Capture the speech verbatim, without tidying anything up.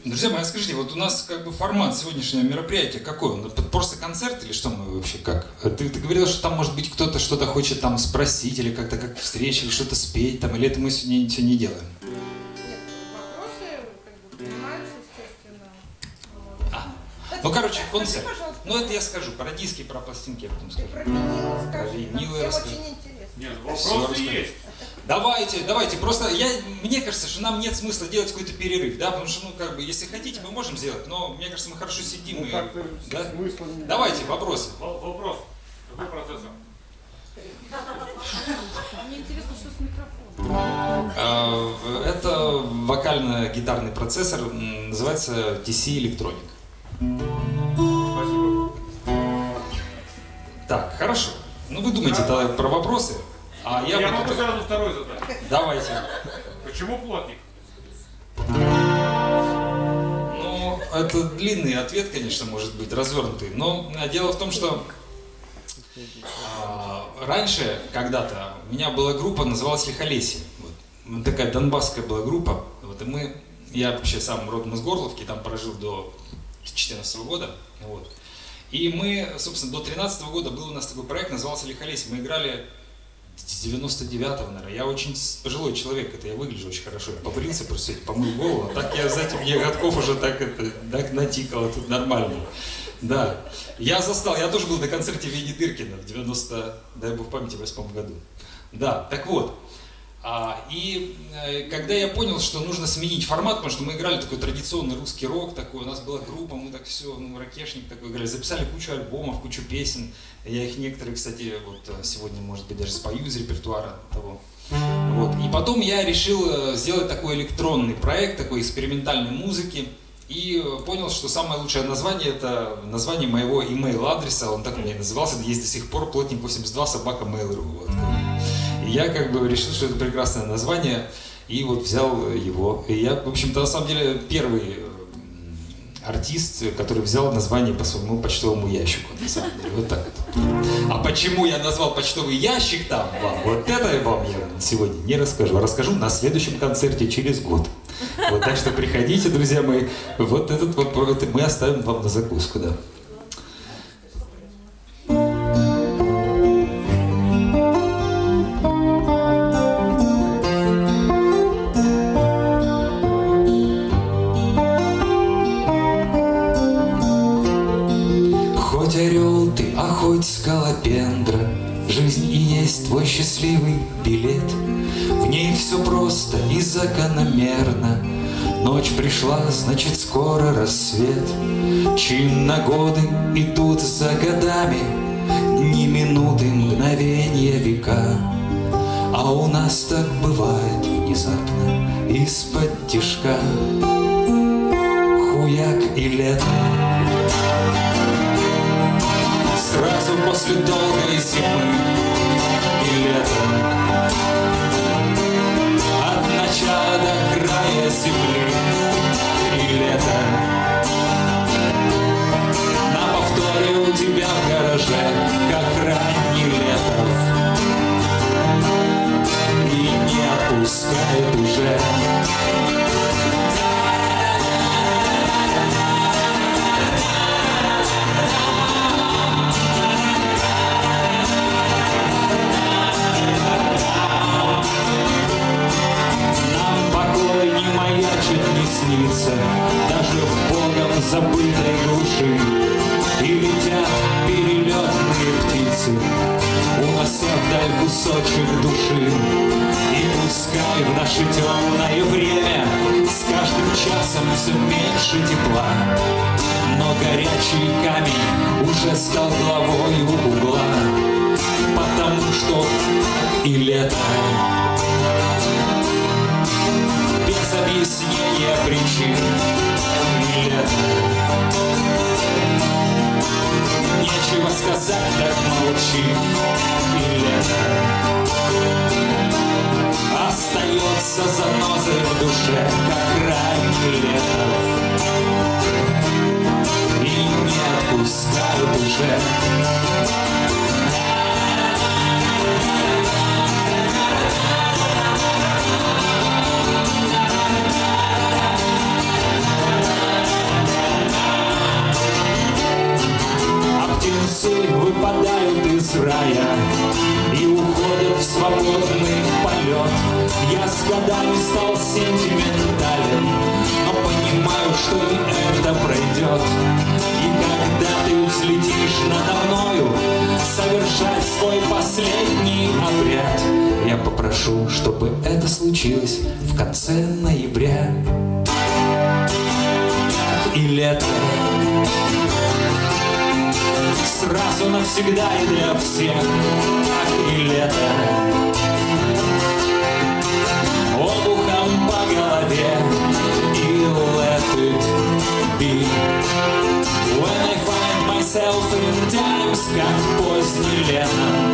Друзья мои, скажите, вот у нас как бы формат сегодняшнего мероприятия какой? Он просто концерт или что мы вообще как? Ты, ты говорил, что там может быть кто-то что-то хочет там спросить или как-то как встреча, или что-то спеть там, или это мы сегодня ничего не делаем? Нет, вопросы как бы принимаются, естественно. Вот. А. Ну, короче, концерт. Скажи, Ну, это я скажу, про диски, про пластинки я потом скажу. про винилы скажи, Про винилы нам всем расскажу. очень интересно. Нет, Всё вопросы расскажу. есть. Давайте, давайте, просто я, мне кажется, что нам нет смысла делать какой-то перерыв, да, потому что, ну, как бы, если хотите, мы можем сделать, но мне кажется, мы хорошо сидим Ну, и... как-то Да? смысла нет. Давайте, вопросы. В- Вопрос. Какой процессор? Мне интересно, что с микрофоном. А, Это вокально-гитарный процессор, м, называется ти си Electronic. Спасибо. Так, хорошо. Ну, вы думаете тогда про вопросы, а я, Я, буду... могу сразу второй задать. Давайте. Почему плотник? Ну, это длинный ответ, конечно, может быть, развернутый, но а, дело в том, что а, раньше, когда-то, у меня была группа, называлась Лихолесье. Вот. Такая донбасская была группа. Вот, и мы, я вообще сам родом из Горловки, там прожил до две тысячи четырнадцатого года. Вот. И мы, собственно, до две тысячи тринадцатого года был у нас такой проект, назывался Лихолесье. Мы играли с девяносто девятого, наверное. Я очень пожилой человек, это я выгляжу очень хорошо. Я побрился просто, помыл голову. А так я, знаете, мне годков уже так, это, так натикало, тут нормально. Да. Я застал, я тоже был на концерте Вени Дыркина в девяносто, дай бог памяти, восьмом году. Да, так вот. А, и э, когда я понял, что нужно сменить формат, потому что мы играли такой традиционный русский рок, такой, у нас была группа, мы так все, ну, ракешник такой играли, записали кучу альбомов, кучу песен. Я их некоторые, кстати, вот сегодня, может быть, даже спою из репертуара того. Вот. И потом я решил сделать такой электронный проект, такой экспериментальной музыки. И понял, что самое лучшее название — это название моего имейл-адреса, он так у меня и назывался, есть до сих пор, плотник восемьдесят два собака мейл точка ру. Вот. И я как бы решил, что это прекрасное название, и вот взял его. И я, в общем-то, на самом деле, первый артист, который взял название по своему почтовому ящику, на самом деле, вот так вот. А почему я назвал почтовый ящик там вам, вот это вам я сегодня не расскажу, а расскажу на следующем концерте через год. Вот, так что приходите, друзья мои, вот этот вопрос мы оставим вам на закуску, да. Хоть орел ты, а хоть скалопендра, жизнь и есть твой счастливый билет. В ней все просто и закономерно. Ночь пришла, значит, скоро рассвет. Чинно годы идут за годами, ни минуты, мгновения, века. А у нас так бывает внезапно, из-под тишка. Хуяк и лето. Сразу после долгой зимы и лета. От начала до края земли и лето. На повторе у тебя в гараже, как ранний Летов. И не отпускает уже. Даже в богом забытой глуши. И летят перелетные птицы, унося вдаль кусочек души. И пускай в наше темное время с каждым часом все меньше тепла, но горячий камень уже стал главой у угла. Потому что и лето без объяснения причин и лето. Нечего сказать, так молчи и лето. Остается занозой в душе, как ранний Летов. И не отпускают уже. без рая и ухода в свободный полет. Я с годами стал сентиментален, но понимаю, что и это пройдет. И когда ты взлетишь надо мною совершать свой последний обряд, я попрошу, чтобы это случилось в конце ноября. И лето сразу навсегда и для всех, как и лето, обухом по голове. И let it be. When I find myself in times, как поздний летом,